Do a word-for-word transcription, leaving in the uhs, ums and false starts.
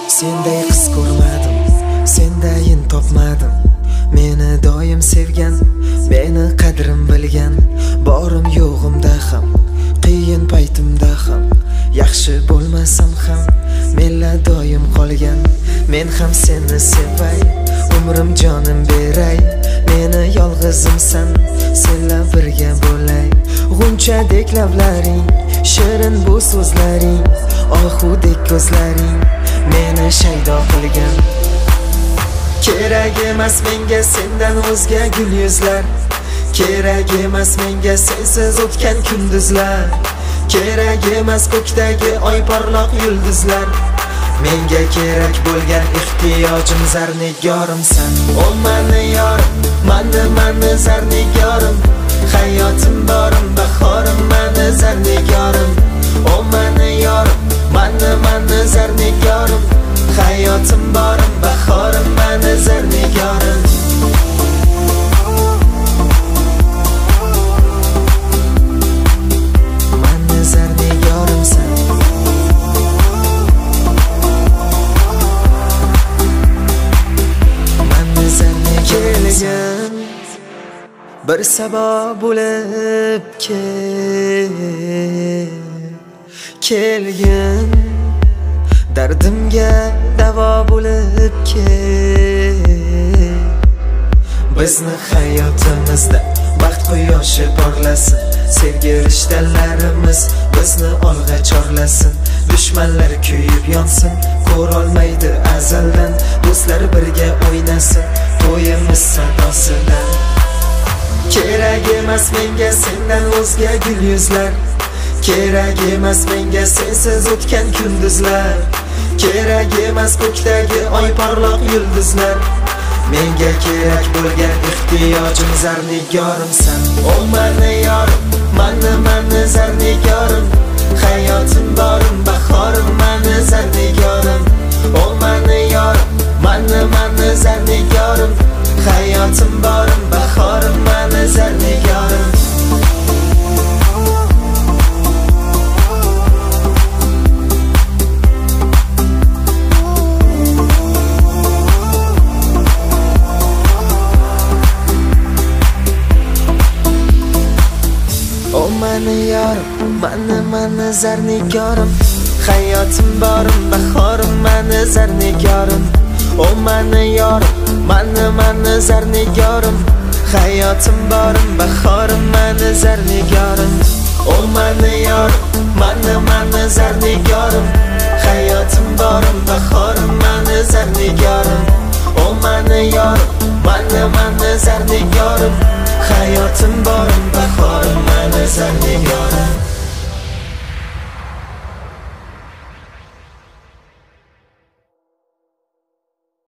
Senday qiz ko'rmadim, sendayin topmadim. Meni doim sevgan, meni qadrim bilgan. Borim yo'g'imda ham, qiyin paytimda ham, yaxshi bo'lmasam ham menla doim qolgan. Men ham seni sevay, umrim jonim beray. Meni yolg'izimsan, senla birga bo'lay. G'unchadek lablaring, shirin bu so'zlaring, ohudek ko'zlaring meni shaydo qilgan. Kerak emas menga sendan o'zga gul yuzlar, kerak emas menga sensiz o'tgan kunduzlar, kerak emas ko'kdagi oy porloq yulduzlar. Menga kerak bo'lgan ehtiyojim zarnigorimsan. O mani yorim, mani mani zarnigorim, hayotim borim, bahorim mani zarnigorim. O mani yorim, mani mani zarnigorim, hayotim borim, bahorim mani zarnigorim. Mani zarnigorimsan. Mani zarnigorimsan. Bir sabab bo'lib kel, kelgin, dardimga davo bo'lib kel. Bizni hayotimizda baxt quyoshi porlasin, sevgi rishtalarimiz bizni olg'a chorlasin. Dushmanlar kuyib yonsin, ko'rolmaydi azaldan, do'stlar birga o'ynasin to'yimiz sadosidan. Kerak emas menga sendan o'zga gul yuzlar, kerak emas menga sensiz o'tgan kunduzlar, kerak emas ko'kdagi oy porloq yulduzlar. Menga kerak bo'lgan ehtiyojim zarnigorimsan. O mani yorim, mani mani zarnigorim, hayotim borim, bahorim mani zarnigorim. O mani yorim, mani mani zarnigorim, hayotim borim, bahorim mani zarnigorim. O mani yorim, mani mani zarnigorim, hayotim borim, bahorim mani zarnigorim. O mani yorim, mani mani zarnigorim, hayotim borim, bahorim